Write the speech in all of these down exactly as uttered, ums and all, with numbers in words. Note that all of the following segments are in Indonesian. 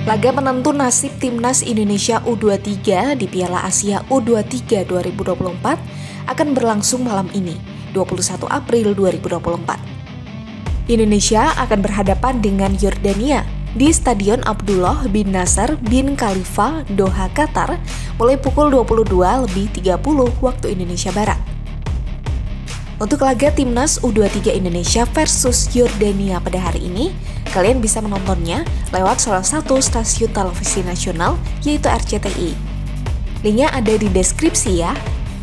Laga penentu nasib Timnas Indonesia U dua puluh tiga di Piala Asia U dua puluh tiga dua ribu dua puluh empat akan berlangsung malam ini, dua puluh satu April dua ribu dua puluh empat. Indonesia akan berhadapan dengan Yordania di Stadion Abdullah bin Nasser bin Khalifa, Doha, Qatar, mulai pukul dua puluh dua lebih tiga puluh waktu Indonesia Barat. Untuk laga Timnas U dua puluh tiga Indonesia versus Yordania pada hari ini, kalian bisa menontonnya lewat salah satu stasiun televisi nasional, yaitu R C T I. Linknya ada di deskripsi ya.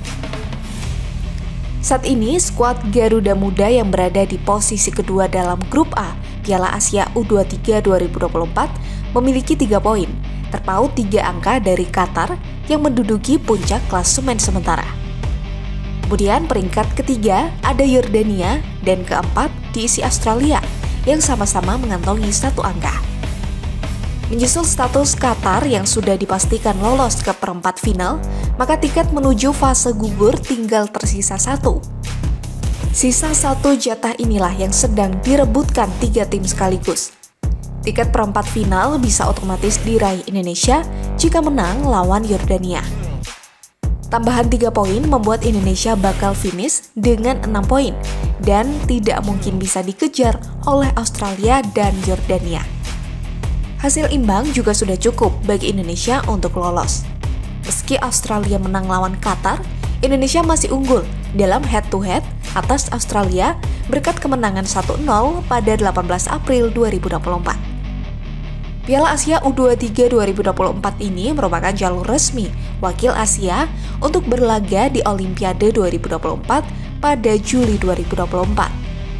Saat ini, skuad Garuda Muda yang berada di posisi kedua dalam grup A Piala Asia U dua puluh tiga dua ribu dua puluh empat memiliki tiga poin, terpaut tiga angka dari Qatar yang menduduki puncak klasemen sementara. Kemudian peringkat ketiga ada Yordania dan keempat diisi Australia yang sama-sama mengantongi satu angka. Menyusul status Qatar yang sudah dipastikan lolos ke perempat final, maka tiket menuju fase gugur tinggal tersisa satu. Sisa satu jatah inilah yang sedang direbutkan tiga tim sekaligus. Tiket perempat final bisa otomatis diraih Indonesia jika menang lawan Yordania. Tambahan tiga poin membuat Indonesia bakal finish dengan enam poin dan tidak mungkin bisa dikejar oleh Australia dan Yordania. Hasil imbang juga sudah cukup bagi Indonesia untuk lolos. Meski Australia menang lawan Qatar, Indonesia masih unggul dalam head-to-head atas Australia berkat kemenangan satu nol pada delapan belas April dua ribu dua puluh empat. Piala Asia U dua puluh tiga dua ribu dua puluh empat ini merupakan jalur resmi wakil Asia untuk berlaga di Olimpiade dua ribu dua puluh empat pada Juli dua ribu dua puluh empat.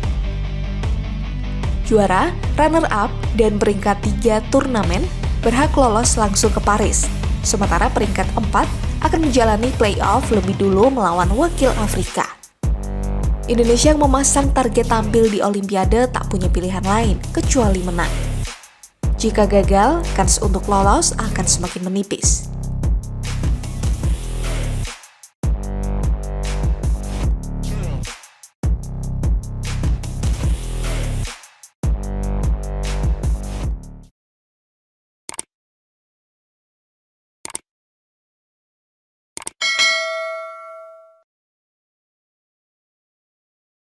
Juara, runner-up, dan peringkat tiga turnamen berhak lolos langsung ke Paris, sementara peringkat empat akan menjalani play-off lebih dulu melawan wakil Afrika. Indonesia yang memasang target tampil di Olimpiade tak punya pilihan lain kecuali menang. Jika gagal, kans untuk lolos akan semakin menipis.